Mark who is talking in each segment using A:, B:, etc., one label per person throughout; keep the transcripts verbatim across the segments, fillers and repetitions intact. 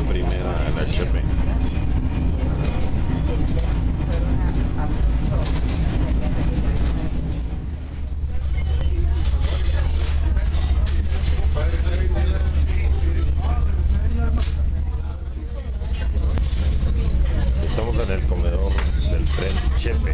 A: primera, la Chepe. Estamos en el comedor del tren Chepe.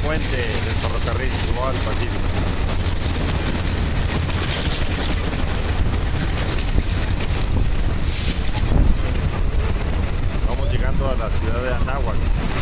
A: puente del ferrocarril Chihuahua al Pacífico. Vamos llegando a la ciudad de Anáhuac.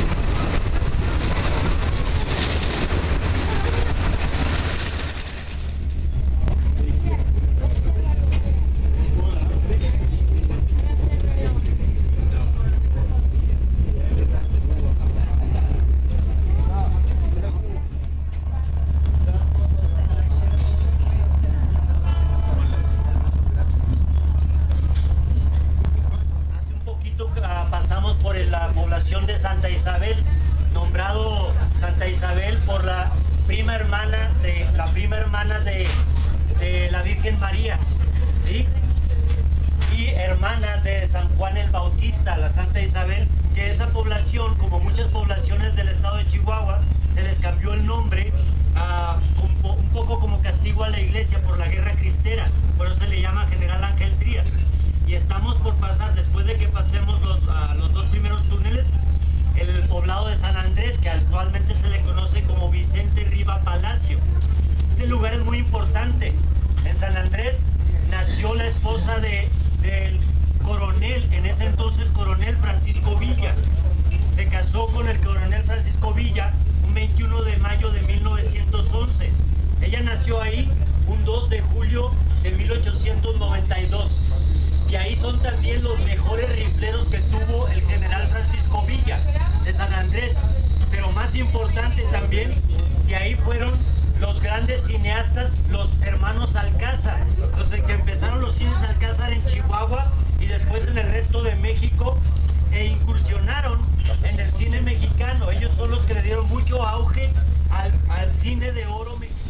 B: Pasamos por la población de Santa Isabel, nombrado Santa Isabel por la prima hermana de la prima hermana de, de la Virgen María, ¿sí? Y hermana de San Juan el Bautista, la Santa Isabel, que esa población, como muchas poblaciones del estado de Chihuahua, se les cambió el nombre a, un, un poco como castigo a la iglesia por la guerra cristera, por eso se le llama General Ángel Trías. Y estamos por pasar, después de que pasemos los, uh, los dos primeros túneles, el poblado de San Andrés, que actualmente se le conoce como Vicente Riva Palacio. Este lugar es muy importante. En San Andrés nació la esposa de, del coronel, en ese entonces coronel Francisco Villa. Se casó con el coronel Francisco Villa un veintiuno de mayo de mil novecientos once. Ella nació ahí un dos de julio de mil ochocientos noventa y dos. Y ahí son también los mejores rifleros que tuvo el general Francisco Villa de San Andrés. Pero más importante también, que ahí fueron los grandes cineastas, los hermanos Alcázar, los que empezaron los cines Alcázar en Chihuahua y después en el resto de México, e incursionaron en el cine mexicano. Ellos son los que le dieron mucho auge al, al cine de oro mexicano.